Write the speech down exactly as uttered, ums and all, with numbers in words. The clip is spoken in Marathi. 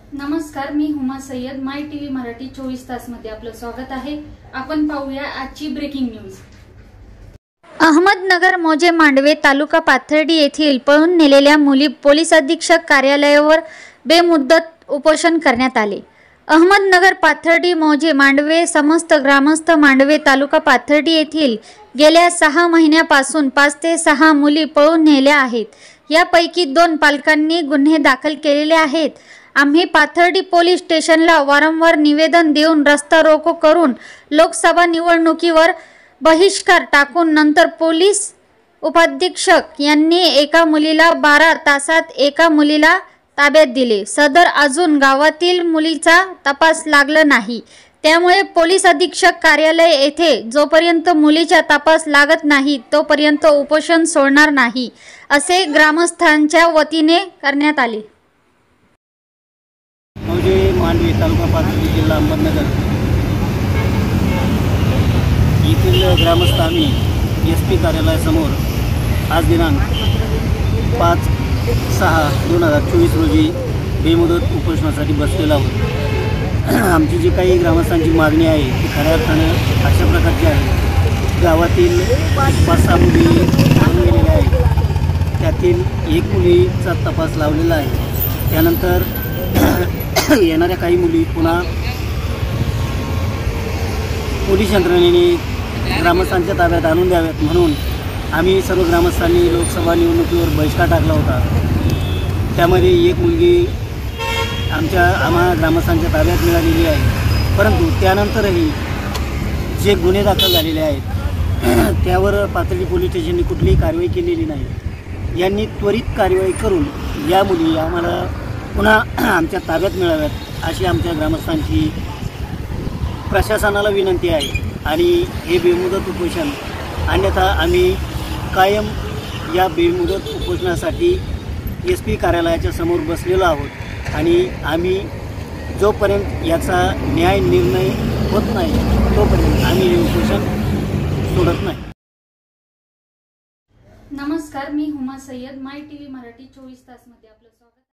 नमस्कार, मी हुमा सय्यद. माय टीव्ही मराठी चोवीस तास मध्ये आपलं स्वागत आहे. आपण पाहूया आजची ब्रेकिंग न्यूज. अहमदनगर मौजे मांडवे तालुका पाथर्डी येथील पळून नेलेल्या मुली पोलीस अधीक्षक कार्यालयावर बेमुदत उपोषण करण्यात आले. अहमदनगर पाथर्डी मौजे मांडवे समस्त ग्रामस्थ मांडवे तालुका पाथर्डी येथील गेल्या सहा महिन्यापासून पाच ते सहा मुली पळून नेल्या आहेत. यापैकी दोन पालकांनी गुन्हे दाखल केलेले आहेत. आम्ही पाथर्डी पोलीस स्टेशनला वारंवार निवेदन देऊन रस्ता रोको करून लोकसभा निवडणुकीवर बहिष्कार टाकून नंतर पोलीस उपाधीक्षक यांनी एका मुलीला बारा तासात एका मुलीला ताब्यात दिले. सदर अजून गावातील मुलीचा तपास लागला नाही. त्यामुळे पोलीस अधीक्षक कार्यालय येथे जोपर्यंत मुलीचा तपास लागत नाही तोपर्यंत उपोषण सोडणार नाही असे ग्रामस्थांच्या वतीने करण्यात आले. मौजे मांडवे तालुका पाथर्डी जिल्हा अहमदनगर येथील ग्रामस्थ आम्ही एस पी कार्यालयासमोर आज दिनांक पाच सहा दोन हजार चोवीस रोजी बेमुदत उपोषणासाठी बसलेलो आहोत. आमची जी काही ग्रामस्थांची मागणी आहे ती खऱ्या अर्थानं अशा प्रकारची आहे. गावातील पाच सहा मुली पळून गेलेल्या आहेत. त्यातील एक मुलीचा तपास लावलेला आहे. त्यानंतर येणाऱ्या काही मुली पुन्हा पोलीस यंत्रणेने ग्रामस्थांच्या ताब्यात आणून द्याव्यात म्हणून आम्ही सर्व ग्रामस्थांनी लोकसभा निवडणुकीवर बहिष्कार टाकला होता. त्यामध्ये एक मुलगी आमच्या आम्हा ग्रामस्थांच्या ताब्यात मिळालेली आहे. परंतु त्यानंतरही जे गुन्हे दाखल झालेले आहेत त्यावर पाथर्डी पोलीस स्टेशनने कुठलीही कारवाई केलेली नाही. यांनी त्वरित कारवाई करून या मुली आम्हाला पुन्हा आमच्या ताब्यात मिळाव्यात अशी आमच्या ग्रामस्थांची प्रशासनाला विनंती आहे. आणि हे बेमुदत उपोषण अन्यथा आम्ही कायम या बेमुदत उपोषणासाठी एस पी कार्यालयाच्या समोर बसलेलो आहोत. आणि आम्ही जोपर्यंत याचा न्याय निर्णय होत नाही तोपर्यंत आम्ही हे उपोषण सोडत नाही. नमस्कार, मी हुमा सय्यद. माय टीव्ही मराठी चोवीस तास मध्ये आपलं स्वागत.